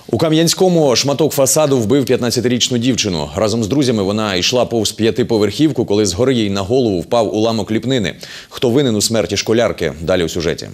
У Кам'янському шматок фасаду вбив 15-річну дівчину. Разом з друзями вона йшла повз п'ятиповерхівку, коли згори їй на голову впав уламок ліпнини. Хто винен у смерті школярки? Далі у сюжеті.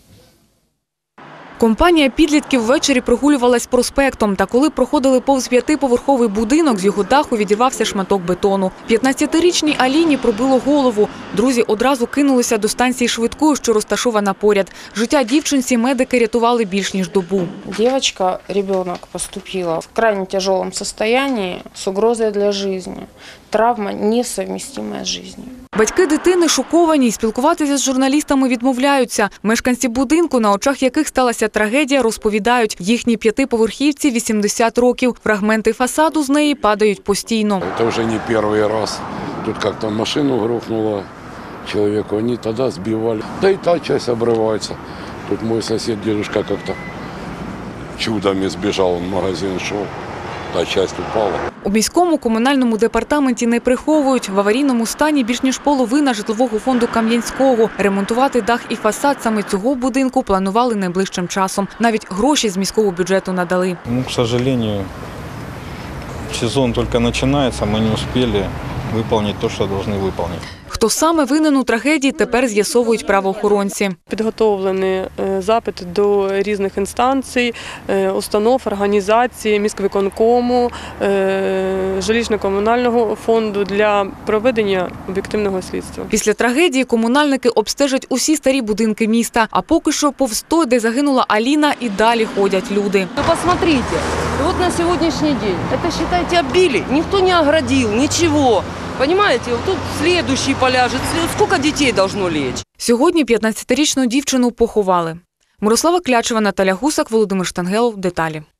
Компанія підлітків ввечері прогулювалась проспектом, та коли проходили повз п'ятиповерховий будинок, з його даху відірвався шматок бетону. 15-річній Аліні пробило голову. Друзі одразу кинулися до станції швидкої, що розташована поряд. Життя дівчинці медики рятували більш ніж добу. Девочка, ребенок, поступила в крайне тяжелом состоянии с угрозой для жизни. Травма несовместимая с жизнью. Батьки дитини шоковані і спілкуватися з журналістами відмовляються. Мешканці будинку, на очах яких сталася трагедія, розповідають, їхній п'ятиповерхівці 80 років. Фрагменти фасаду з неї падають постійно. Це вже не перший раз. Тут як-то машину грохнуло чоловіку, вони тоді збивали. Да і та частина обривається. Тут мій сусід, дедушка, як-то чудом збіжав, в магазин йшов. Та частина упала. У міському комунальному департаменті не приховують. В аварійному стані більш ніж половина житлового фонду Кам'янського. Ремонтувати дах і фасад саме цього будинку планували найближчим часом. Навіть гроші з міського бюджету надали. К сожалению, сезон тільки починається, ми не встигли виконати те, що повинні виконати. Хто саме винен у трагедії, тепер з'ясовують правоохоронці. Підготовлені запити до різних інстанцій, установ, організацій, міськвиконкому, жилищно-комунального фонду для проведення об'єктивного слідства. Після трагедії комунальники обстежать усі старі будинки міста. А поки що повз той, де загинула Аліна, і далі ходять люди. Посмотрите, вот на сегодняшний день, это, считайте, оббили, никто не оградил, ничего. Понимаете, вот тут следующий поляжет. Сколько детей должно лечь? Сьогодні 15-річну дівчину поховали. Мирослава Клячева, Наталя Гусак, Володимир Штангелов. Деталі.